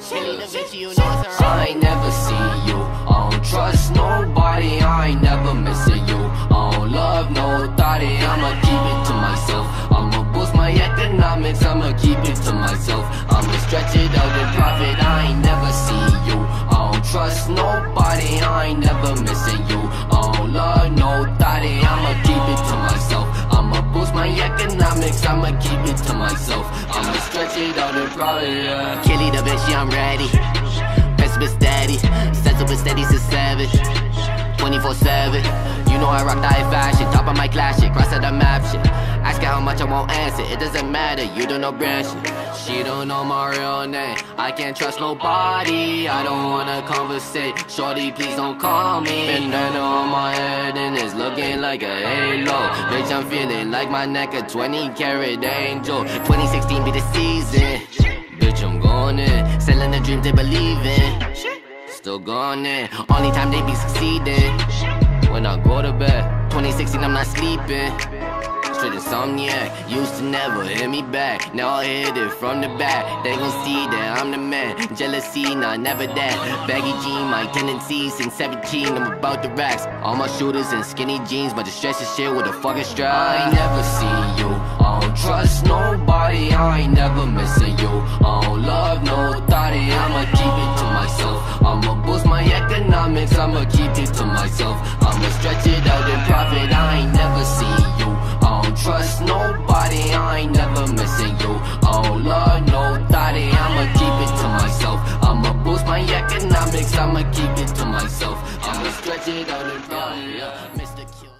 Kelly Da Vinci, you know it's I ain't never seen you. I don't trust nobody, I ain't never missing you. I don't love nobody, I'ma keep it to myself. I'ma boost my economics, I'ma keep it to myself. I'ma stretch it out and profit, I ain't never seen you. I don't trust nobody, I ain't never missing you. I don't love nobody, I'ma keep it to myself. I'ma boost my economics, I'ma keep it to myself. I'ma stretch it out and profit, yeah. Kelly Da Vinci, I'm ready. Pessimist steady, sensible steady, so savage. 24/7, you know I rock the high fashion. Top of my class shit, cross at the map shit. Ask her how much I won't answer, it doesn't matter, you don't know brand shit. She don't know my real name, I can't trust nobody. I don't wanna conversate, shorty please don't call me. Bandana on my head and it's looking like a halo. Bitch, I'm feeling like my neck a 20-carat angel. 2016 be the season, bitch, I'm going in. Selling the dreams they believe in, still going in. Only time they be succeeding when I go to bed. 2016 I'm not sleeping, straight insomniac. Used to never hit me back, now I hit it from the back. They gon' see that I'm the man. Jealousy, nah, never that. Baggy jean, my tendencies. Since 17, I'm about the racks. All my shooters in skinny jeans, but the stress is shit with a fucking strap. I ain't never seen you, I don't trust nobody, I ain't never missing you. I don't love nobody, I'ma keep it to myself. I'ma boost my economics, I'ma keep it to myself. I'ma stretch it out and profit, I ain't never seen you. I don't trust nobody, I ain't never missing you. I don't love nobody, I'ma keep it to myself. I'ma boost my economics, I'ma keep it to myself. I'ma stretch it out and profit, yeah.